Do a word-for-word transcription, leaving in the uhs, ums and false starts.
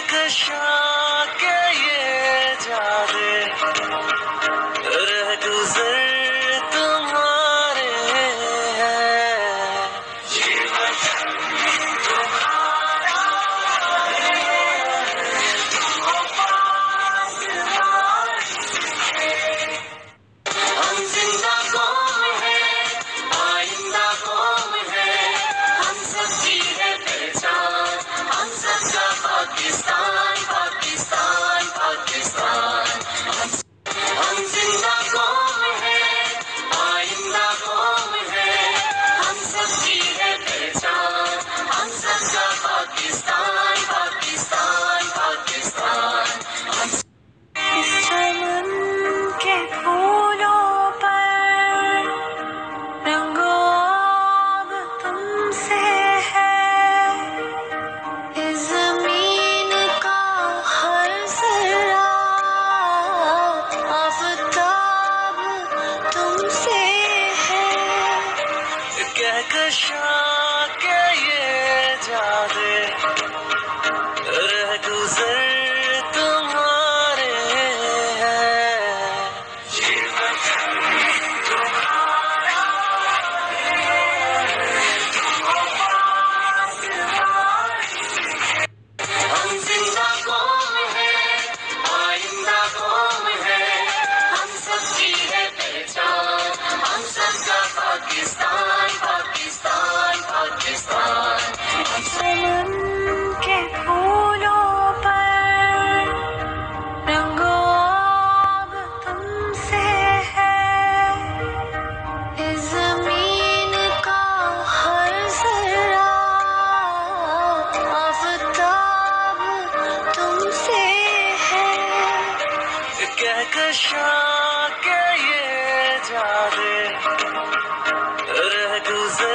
کہکشاں کے یہ جادے رہ گزر تمہارے ہیں، ہم زندہ قوم ہیں، آئندہ قوم ہے، ہم سب کی ہے پہچان، ہم سب کا پاکستان پاکستان پاکستان، ہم زندہ قوم ہیں، آئندہ قوم ہے، ہم سب کی ہے پہچان، ہم سب کا پاکستان پاکستان پاکستان، ہم اس چمن کے پھولوں پر رنگو آب تم سے ہے، اس زمین کا ہر ذرہ آفتاب تم سے ہے، کہکشاں کے یہ جادے رہ گزر تمہارے ہیں، ہم زندہ قوم ہیں، آئندہ قوم ہے، ہم سب کی ہے پہچان، ہم سب کا پاکستان پاکستان پاکستان، چمن کے پھولوں پر رنگو آب تم سے ہے، اس زمین کا ہر ذرہ آفتاب تم سے ہے، کہکشاں کے یہ جادے رہ گزر